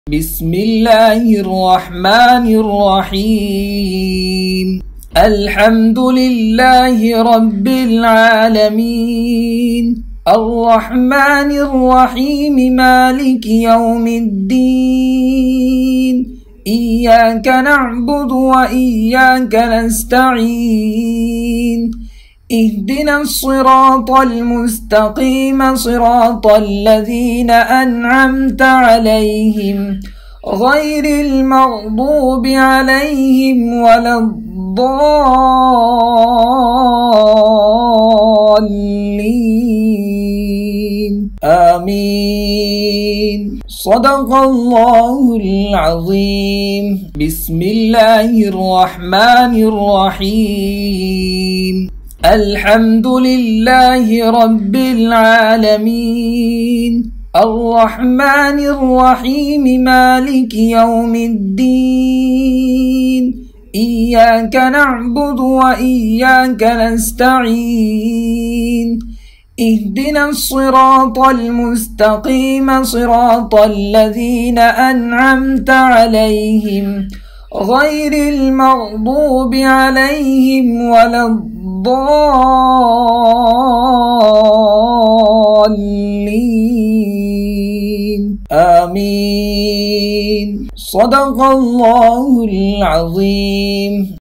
بسم الله الرحمن الرحيم. الحمد لله رب العالمين، الرحمن الرحيم، مالك يوم الدين. إياك نعبد وإياك نستعين، اهدنا الصراط المستقيم، صراط الذين أنعمت عليهم غير المغضوب عليهم ولا الضالين، آمين. صدق الله العظيم. بسم الله الرحمن الرحيم. الحمد لله رب العالمين، الرحمن الرحيم، مالك يوم الدين. إياك نعبد وإياك نستعين، اهدنا الصراط المستقيم، صراط الذين أنعمت عليهم غير المغضوب عليهم ولا الضالين، آمين. صدق الله العظيم.